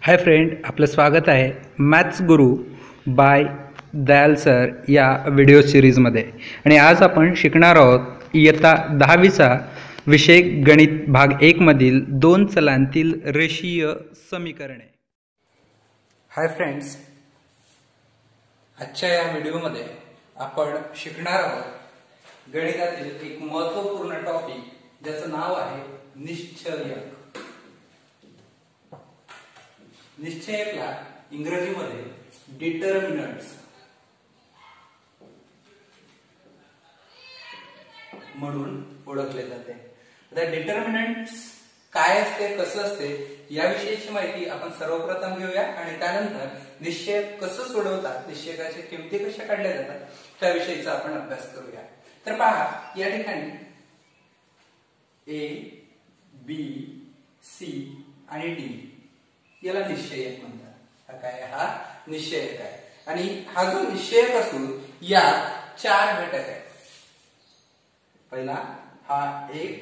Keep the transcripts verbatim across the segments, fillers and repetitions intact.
Hi friend, आपलं स्वागत आहे maths Guru by Dayal sir या व्हिडिओ सिरीजमध्ये. आणि आज आपण शिकणार आहोत इयत्ता दहावीचा विषय गणित भाग एक मधील दोन चलांतील रेषीय समीकरणे. हाय फ्रेंड्स, आजच्या या व्हिडिओमध्ये आपण शिकणार आहोत गणितातील एक महत्त्वपूर्ण टॉपिक ज्याचं नाव आहे निश्चयक. निश्चयकला इंग्रजीमध्ये डिटर्मिनंट्स म्हणून ओळखले जाते. आता डिटर्मिनंट्स काय असते, कसं असते याविषयीची माहिती आपण सर्वप्रथम घेऊया आणि त्यानंतर निश्चयक कसं सोडवतात, निश्चयकाच्या किमती कशा काढल्या जातात त्याविषयीचा आपण अभ्यास करूया. तर पहा, या ठिकाणी ए, बी, सी आणि डी याला निश्चयक म्हणतात. हा काय, हा निश्चयक आहे. आणि हा जो निश्चयक असून या चार घटक आहेत. पहिला हा एक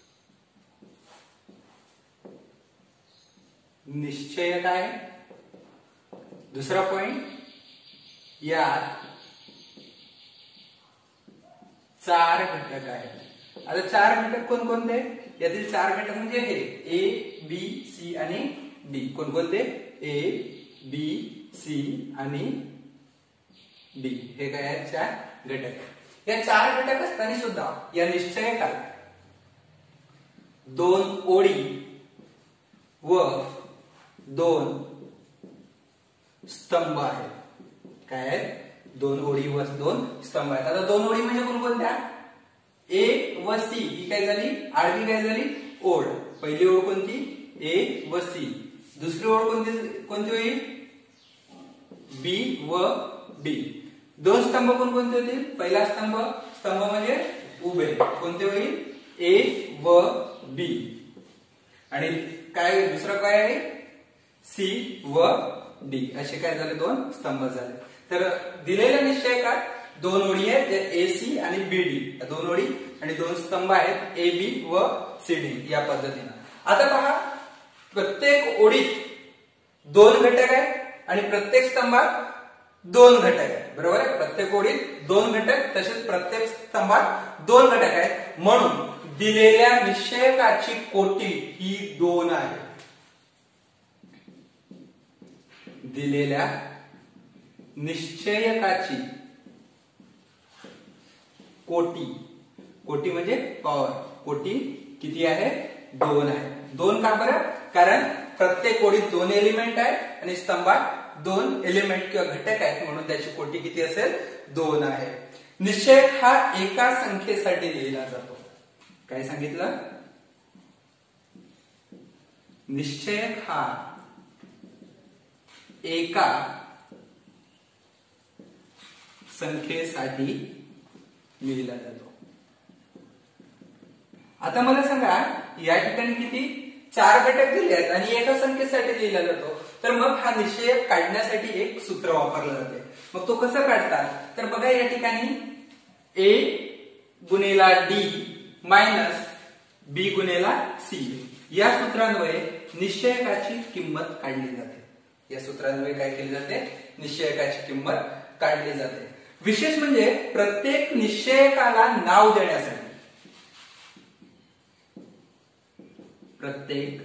निश्चयक आहे. दुसरा पॉइंट, यात चार घटक आहेत. आता चार घटक कोणकोणते? यातील चार घटक म्हणजे हे ए, बी, सी आणि डी. कोणकोणते? ए, बी, सी आणि डी हे काय आहेत? चार घटक. या चार घटक असताना सुद्धा या निश्चयकाला दोन ओळी व दोन स्तंभ आहेत. काय आहेत? दोन ओळी व दोन स्तंभ आहेत. आता दोन ओळी म्हणजे कोणकोणत्या? ए व सी ही काय झाली? आडवी काय झाली? ओळ. पहिली ओळ कोणती? ए व सी. दुसरी ओळ कोणती कोणती होईल? बी व डी. दोन स्तंभ कोणकोणते होतील? पहिला स्तंभ स्तंभ म्हणजे उभे. कोणते होईल? ए व बी. आणि काय दुसरं काय आहे? सी व डी. असे काय झाले? दोन स्तंभ झाले. तर दिलेल्या निश्चयकात दोन ओळी आहेत, ए सी आणि बी डी. दोन ओळी आणि दोन स्तंभ आहेत, ए बी व सी डी या पद्धतीने. आता पहा, प्रत्येक ओळीत दोन घटक आहेत आणि प्रत्येक स्तंभात दोन घटक आहेत. बरोबर आहे? प्रत्येक ओळीत दोन घटक, तसेच प्रत्येक स्तंभात दोन घटक आहेत. म्हणून दिलेल्या निश्चयकाची कोटी ही दोन आहे. दिलेल्या निश्चयकाची कोटी, कोटी म्हणजे पॉवर, कोटी किती आहे? दोन आहे. दोन का बरं? कारण प्रत्येक ओळीत दोन एलिमेंट आहेत आणि स्तंभात दोन एलिमेंट किंवा घटक आहेत, म्हणून त्याची कोटी किती असेल? दोन आहे. निश्चयक हा एका संख्येसाठी लिहिला जातो. काय सांगितलं? निश्चयक हा एका संख्येसाठी लिहिला जातो. आता मला सांगा, या ठिकाणी किती? चार घटक दिले आहेत आणि एका संख्येसाठी लिहिला जातो. तर मग हा निश्चयक काढण्यासाठी एक सूत्र वापरलं जाते. मग तो कसं काढतात? तर बघा, या ठिकाणी ए गुणेला डी मायनस बी गुणेला सी या सूत्रान्वये निश्चयकाची किंमत काढली जाते. या सूत्रान्वये काय केली जाते? निश्चयकाची किंमत काढली जाते. विशेष म्हणजे प्रत्येक निश्चयकाला नाव देण्यासाठी प्रत्येक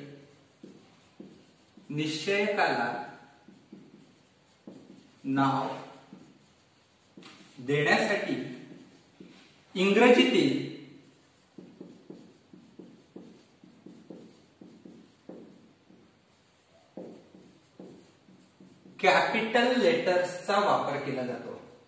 निश्चयकाला नाव देण्यासाठी इंग्रजीतील कॅपिटल लेटर्सचा वापर केला जातो.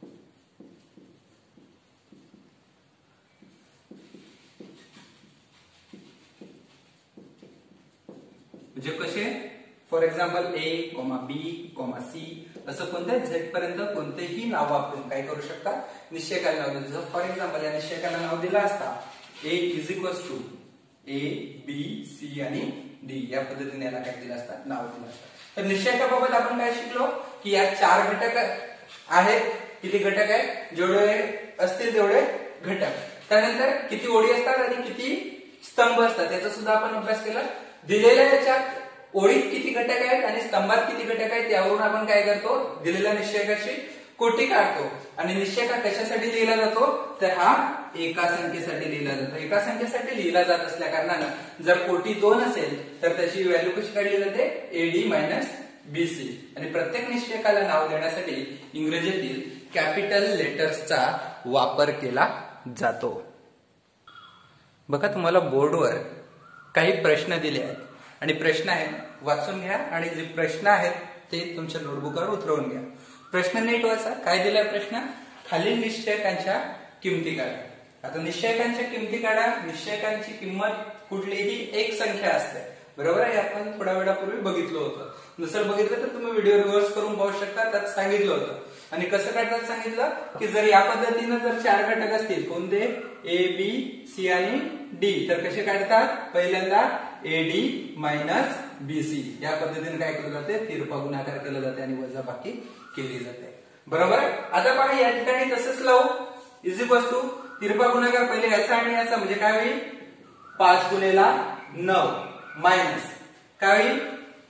म्हणजे कसे? For example A comma B comma C असं कोणत्या झेड पर्यंत कोणतेही नाव वापरून काय करू शकता? निश्चयकाला नाव देऊ. जर फॉर एक्झाम्पल या निश्चयकाला नाव दिलं असता A is equals to A B C आणि डी या पद्धतीने याला काय दिलं असतं? नाव दिलं असतं. तर निश्चयकाबाबत आपण काय शिकलो की यात चार घटक आहेत. किती घटक आहेत? जेवढे असतील तेवढे घटक. त्यानंतर किती ओळी असतात आणि किती स्तंभ असतात याचा सुद्धा आपण अभ्यास केला. दिलेल्या याच्यात ओळीत किती घटक आहेत आणि स्तंभात किती घटक आहेत त्यावरून आपण काय करतो, दिलेल्या निश्चयकाची कोटी काढतो. आणि निश्चयका कशासाठी लिहिला जातो, तर हा एका संख्येसाठी लिहिला जातो. एका संख्येसाठी लिहिला जात असल्या कारणानं जर कोटी दोन असेल तर त्याची व्हॅल्यू कशी काढली जाते, एडी मायनस बीसी. आणि प्रत्येक निश्चयकाला नाव देण्यासाठी इंग्रजीतील कॅपिटल लेटर्सचा वापर केला जातो. बघा तुम्हाला बोर्डवर काही प्रश्न दिले आहेत आणि प्रश्न आहेत वाचून घ्या आणि जे प्रश्न आहेत ते तुमच्या नोटबुकवर उतरवून घ्या. प्रश्न नीट वाचा. काय दिलाय प्रश्न, खालील निश्चयकांच्या किमती काढा. आता निश्चयकांच्या किमती काढा. निश्चयकांची किंमत कुठलीही एक संख्या असते, बरोबर आहे. आपण थोड्या वेळापूर्वी बघितलं होतं. दुसरं बघितलं तर तुम्ही व्हिडिओ रिव्हर्स करून पाहू शकता, त्यात सांगितलं होतं. आणि कसं काढतात सांगितलं की जर या पद्धतीनं जर चार घटक असतील, कोणते, ए बी सी आणि डी, तर कसे काढतात, पहिल्यांदा A D minus B C या पद्धतीने काय केलं जाते, तिरपा गुणाकार केला जाते आणि वजाबाकी केली जाते, बरोबर. आता पहा या ठिकाणी तसंच लावू, इज इक्वल टू तिरपा गुणाकार पहिले याचा आणि याचा म्हणजे काय होईल, पाच गुणेला नऊ मायनस काय होईल,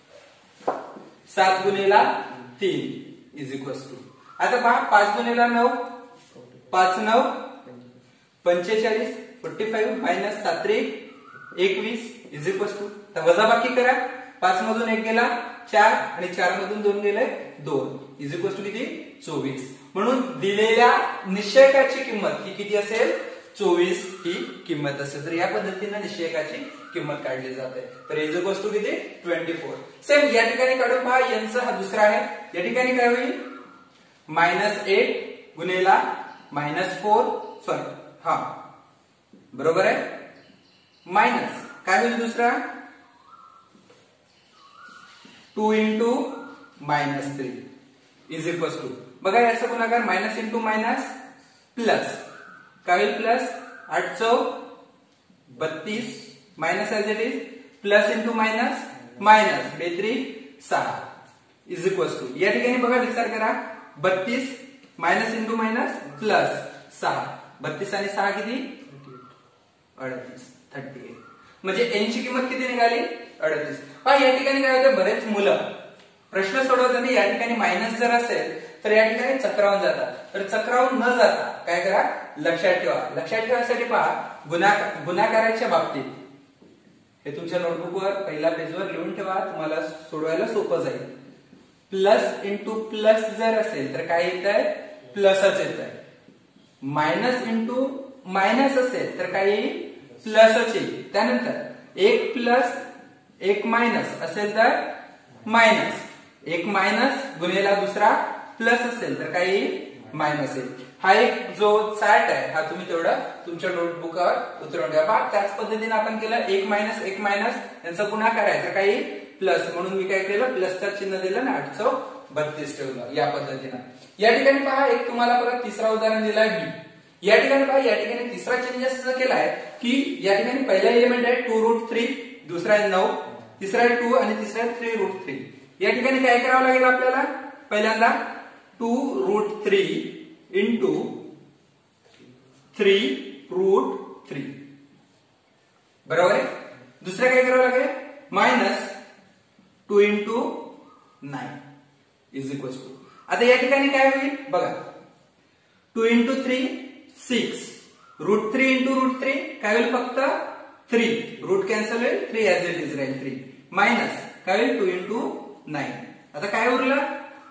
सात गुणेला तीन इज इक्वल टू. आता पहा पाच गुणेला नऊ, पाच नऊ पंचेचाळीस, फोर्टी फाईव्ह मायनस सात रे एकवीस इज इक्वल टू. तर वजाबाकी करा. पाच मधून एक गेला चार आणि चार मधून दोन गेले दोन इज इक्वल टू किती, चोवीस. म्हणून दिलेल्या निश्चयकाची किंमत ही किती असेल, चोवीस ही किंमत असेल. तर या पद्धतीने निश्चयकाची किंमत काढली जाते. तर इज इक्वल टू किती, ट्वेंटी फोर. सेम या ठिकाणी काढून पहा, यांचा हा दुसरा आहे. या ठिकाणी काय होईल, मायनस एट गुणेला मायनस फोर, सॉरी हा बरोबर आहे, मायनस काय होईल दुसरा, two into minus three is equal to. बघा याचा गुणाकार मायनस इंटू मायनस प्लस काय होईल, प्लस आठ चौ बत्तीस minus as it is, plus into minus minus बेत्री सहा इज इक्वल टू. या ठिकाणी बघा विचार करा, बत्तीस मायनस इंटू मायनस प्लस सहा, बत्तीस आणि सहा किती, अडतीस, थर्टी एट. म्हणजे यांची किंमत किती निघाली, अडतीस. पहा या ठिकाणी काय होतं, बरेच मुलं प्रश्न सोडवताना या ठिकाणी मायनस जर असेल तर या ठिकाणी चक्रावून जातात. तर चक्रावून न जाता काय करा, लक्षात ठेवा. लक्षात ठेवण्यासाठी पहा, गुणाकार गुणाकाराच्या बाबतीत हे तुमच्या नोटबुकवर पहिल्या पेजवर लिहून ठेवा, तुम्हाला सोडवायला सोपं जाईल. प्लस इंटू प्लस जर असेल तर काय येत आहे, प्लसच येत आहे. मायनस इंटू मायनस असेल तर काय येईल, प्लसच येईल. त्यानंतर एक प्लस एक मायनस असेल तर मायनस, एक मायनस गुणेला दुसरा प्लस असेल तर काय येईल, मायनस येईल. हा एक जो चार्ट आहे हा तुम्ही तेवढा तुमच्या नोटबुकवर उतरवून घ्या. पहा त्याच पद्धतीने आपण केलं, एक मायनस एक मायनस यांचा गुणाकार आहे तर काय येईल, प्लस. म्हणून मी काय केलं, प्लसचं चिन्ह दिलं ना, आठ चौ बत्तीस ठेवलं या पद्धतीनं. या ठिकाणी पहा एक तुम्हाला परत तिसरा उदाहरण दिलाय बी. या ठिकाणी पहा, या ठिकाणी तिसरा चेंजेस असा केलाय की या ठिकाणी पहिला एलिमेंट आहे टू रूट थ्री, दुसरा आहे नऊ, तिसरा आहे टू आणि तिसरा आहे थ्री रूट थ्री. या ठिकाणी काय करावं लागेल आपल्याला, पहिल्यांदा two root three into three root three बरोबर आहे. दुसरं काय करावं लागेल, minus two into nine is equal to. आता या ठिकाणी काय होईल बघा, two into three six, root three into root three काय होईल, फक्त थ्री, रूट कॅन्सल होईल, थ्री ऍज इट इज राहील थ्री, मायनस काय होईल टू इंटू नाईन. आता काय उरलं,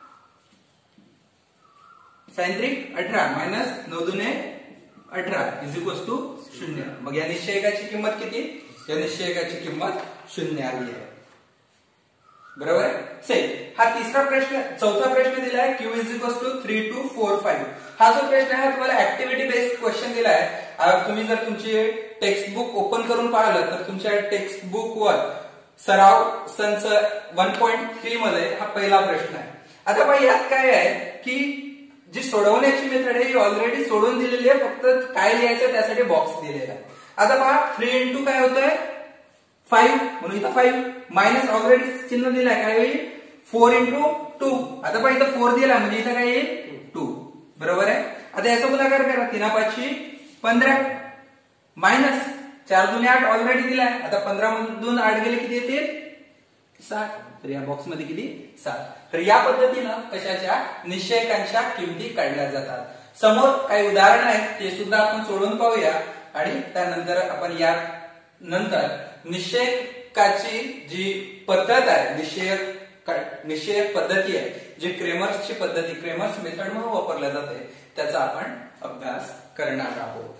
साइन त्रिक अठरा मायनस नऊ दुने अठरा इज इक्वल टू शून्य. मग या निश्चयकाची किंमत किती, या निश्चयकाची किंमत शून्य आली आहे, बरोबर आहे. सेम हा तिसरा प्रश्न, चौथा प्रश्न दिला आहे, Q is equal to three two four five. हा जो प्रश्न आहे तुम्हाला ऍक्टिव्हिटी बेस्ड क्वेश्चन दिला आहे. तुम्ही जर तुमचे टेक्स्ट बुक ओपन करून पाहिलं तर तुमच्या टेक्स्ट बुक वर सराव संच वन पॉइंट थ्री मध्ये हा पहिला प्रश्न आहे. आता पहा यात काय आहे की जी सोडवण्याची मेथड आहे ही ऑलरेडी सोडून दिलेली आहे, फक्त काय लिहायचं त्यासाठी बॉक्स दिलेला आहे. आता पहा थ्री इंटू काय होतंय, फाईव्ह, म्हणून इथं फाईव्ह, मायनस ऑलरेडी चिन्ह दिलाय काय होईल, फोर इंटू टू. आता पहा इथं फोर दिला म्हणजे इथं काय येईल, टू, बरोबर आहे. आता याचा गुणाकार करा, तीन पाचशे पंधरा मायनस चार दुने आठ ऑलरेडी दिलाय. आता पंधरा मधून आठ गेले किती येतील, साठ. तर या बॉक्समध्ये किती सात. तर या पद्धतीनं कशाच्या निश्चयकांच्या किमती काढल्या जातात. समोर काही उदाहरण आहेत ते सुद्धा आपण सोडवून पाहूया आणि त्यानंतर आपण या नंतर निश्चयकाची जी पद्धत आहे निश्चयक निश्चयक पद्धती आहे जी क्रेमर्सची पद्धती क्रेमर्स मेथड म्हणून वापरल्या जाते त्याचा आपण अभ्यास करणार आहोत.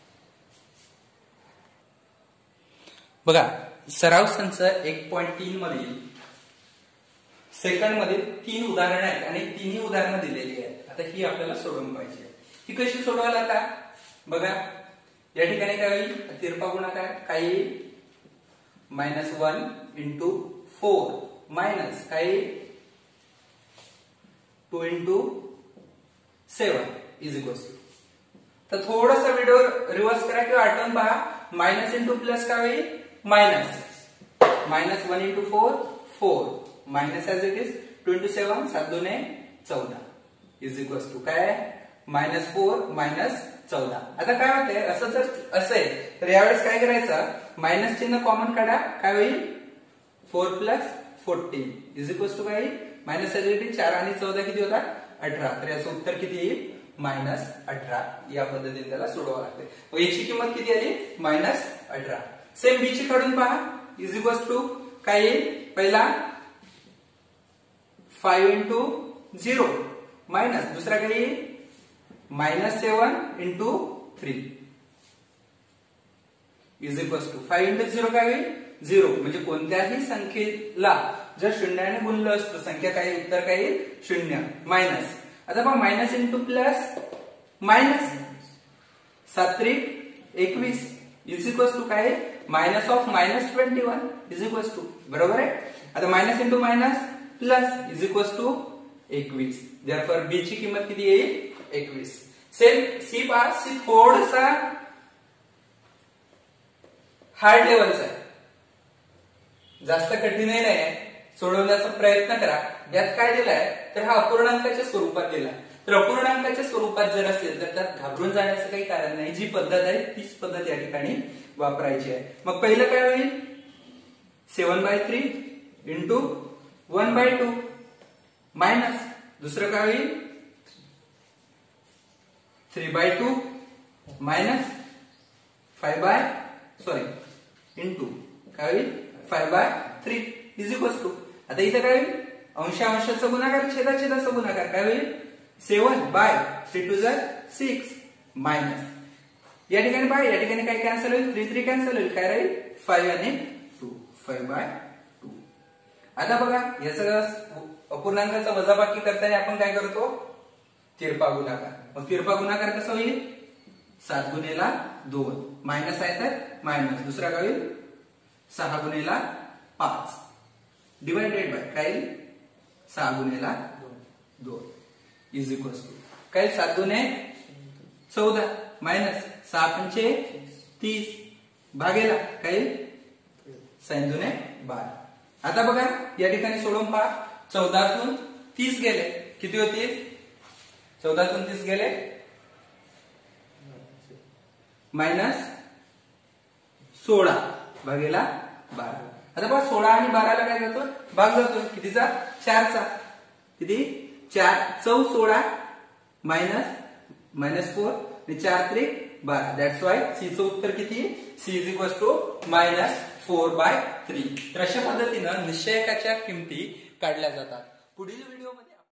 बघा सराव संच एक पॉईंट तीन मधील सेकंड मधील तीन उदाहरणं आहेत आणि तिन्ही उदाहरणं दिलेली आहेत. आता ही आपल्याला सोडवून पाहिजे. ही कशी सोडवायला आता बघा या ठिकाणी काय होईल तिरपा गुणाकार काय येईल minus one into four minus काय येईल two into seven is equal to. तर थोडासा व्हिडिओ रिव्हर्स करा किंवा आठवून पहा. मायनस इंटू प्लस काय होईल minus minus one into four four minus as it is two into seven सात दोने चौदा इज इक्वल टू काय मायनस फोर मायनस चौदा. आता काय होते असं जर असेल तर यावेळेस काय करायचं मायनस चिन्ह कॉमन काढा काय होईल four plus fourteen is equal to काय मायनस एज इट इज चार आणि चौदा किती होता अठरा. तर याचं उत्तर किती येईल मायनस अठरा. या पद्धतीने त्याला सोडवावं लागते. मग याची किंमत किती आली मायनस अठरा. सेम बी ची काढून पहा इज इक्वल टू काय येईल पहिला फाईव्ह इंटू झिरो मायनस दुसरा काय येईल minus seven into three is equal to five into zero काय होईल झिरो. म्हणजे कोणत्याही संख्येला जर शून्याने गुणलं असतं संख्या काय उत्तर काय येईल शून्य मायनस. आता पहा मायनस इंटू प्लस मायनस सात त्रिक एकवीस इज इक्वल टू काय minus of minus twenty one is equal to बरोबर आहे. आता minus into minus plus is equal to एकवीस. देयरफॉर बी ची किंमत किती येईल एकवीस. सेम सी पहा सी थोडासा हार्ड लेवलचा आहे जास्त कठीणही नाही सोडवण्याचा प्रयत्न करा. यात काय दिलाय तर हा अपूर्णांकाच्या स्वरूपात दिलाय. तर अपूर्णांकाच्या स्वरूपात जर असेल तर त्यात घाबरून जाण्याचं काही कारण नाही. जी पद्धत आहे तीच पद्धत या ठिकाणी वापरायची आहे. मग पहिलं काय होईल seven by three into one by two minus दुसरं काय होईल three by two minus five by sorry into काय होईल five by three is equal to. आता इथं काय होईल अंशा अंशाचा गुणाकार छेदा छेदाचा गुणाकार काय होईल सेवन बाय थ्री टू जर सिक्स मायनस या ठिकाणी बाय या ठिकाणी काय कॅन्सल होईल थ्री थ्री कॅन्सल होईल काय राहील फाइव्ह आणि टू फाइव्ह बाय टू. आता बघा या सगळं अपूर्णांकाचा वजाबाकी करताना आपण काय करतो तिरपा गुणाकार. मग तिरपा गुणाकार कसा होईल सात गुणेला दोन मायनस आहे तर मायनस दुसरा काय होईल सहा गुणेला पाच डिवायडेड बाय काय सहा गुणेला दोन इज इक्वल टू काय सात गुणे चौदा मायनस सहा पंचे तीस भागेला काय साइन दुने बारा. आता बघा या ठिकाणी सोडून पहा चौदातून तीस गेले किती होतील चौदातून तीस गेले मायनस सोळा भागेला बारा. आता बघा सोळा आणि बाराला काय जातो भाग जातो कितीचा चारचा किती चार चौ सोळा मायनस मायनस फोर आणि चार त्रिक बारा. दॅट्स वाय सी चं उत्तर किती C is equal to minus four by three. तर अशा पद्धतीनं निश्चयकाच्या किमती काढल्या जातात. पुढील व्हिडिओमध्ये